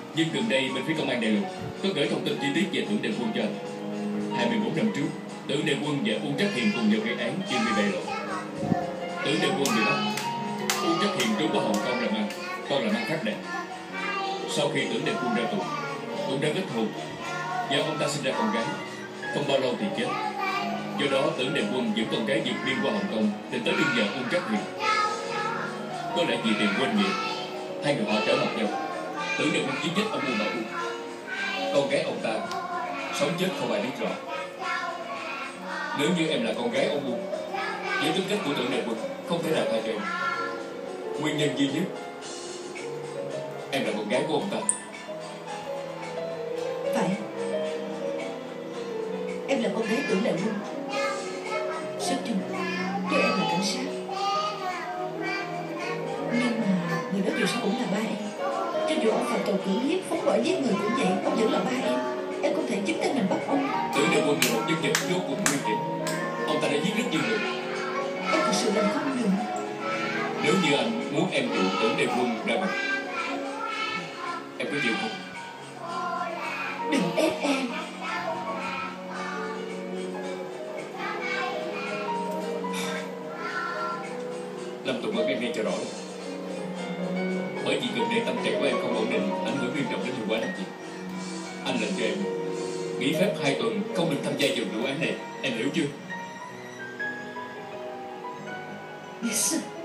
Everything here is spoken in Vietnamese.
Nhưng gần đây bên phía công an Đại Lục có gửi thông tin chi tiết về Tưởng Đại Quân cho anh. 24 năm trước, Tưởng Đại Quân và Uông Trắc Hiền cùng nhau gây án chuyên bị bại lộ. Tưởng Đại Quân bị bắt, Uông Trắc Hiền trốn qua Hồng Kông làm ăn, còn làm ăn khác đẹp. Sau khi Tưởng Đại Quân ra tù, cũng đã kết hôn và ông ta sinh ra con gái. Không bao lâu thì chết. Do đó Tưởng Đại Quân dẫn con gái vượt biên qua Hồng Kông để tới đương vợ Uông Trắc Hiền. Có lẽ vì tiền quên nghiệp, hai người họ trở mặt nhau. Tưởng Đại Quân giết chết ông Uông Bảo Uông. Con gái ông ta sống chết không ai biết rõ. Nếu như em là con gái ông Uông, với tính cách của Tưởng Đại Quân không thể nào thay cho em. Nguyên nhân duy nhất, em là con gái của ông ta. Phải. Em là con gái Tưởng Đại Quân. Rất chung nếu em là cảnh sát. Nhưng mà người đó dù sao cũng là ba em. Cho dù ông phạm tội cưỡng hiếp, phóng hỏa giết người cũng vậy, ông vẫn là ba em. Em không thể chứng minh mình bắt ông. Tưởng Đại Quân là một nhân vật vô cùng nguy hiểm. Ông ta đã giết rất nhiều người. Em thật sự làm không được. Nếu như anh muốn em dụ Tưởng Đại Quân ra mặt, em có chịu không? Đừng ép em. Lâm Tùng, em nghe cho rõ. Bởi vì gần đây tâm trạng của em không ổn định, ảnh hưởng nghiêm trọng đến hiệu quả làm việc. Anh lệnh cho em nghỉ phép 2 tuần, không được tham gia vào vụ án này. Em hiểu chưa? Yes.